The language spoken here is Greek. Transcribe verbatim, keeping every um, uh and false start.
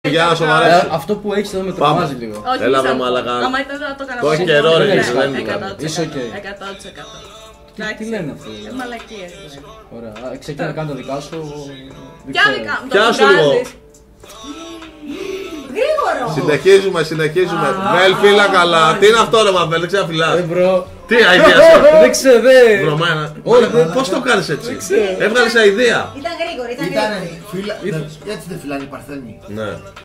Για να σοβαρέψει. Αυτό που έχεις εδώ με τρομάζει λίγο. Έλα με μαλακά. Άμα ήταν να το έκανα. Το έχει καιρό ρε. Είσαι οκ. εκατό τοις εκατό. Τι λένε αυτοί. Μαλακίες. Ωραία. Ξεκινά να κάνω τα δικά σου. Ποια δικά μου. Πιάσου λίγο. Γρήγορο. Συνεχίζουμε, συνεχίζουμε. Βέλ, φύλλα καλά. Τι είναι αυτό ρε Μαβέλ, δεν ξέρω φυλάς. Τι αηδία σου. Δεν ξέρω, δεν. Βρωμένα. Πώς το κάνεις έτσι. Έβγαλες αηδία. Ήταν γρήγορο, ήταν γρήγορο. Έτσι δεν φυλάνε οι Παρθένοι. Ναι.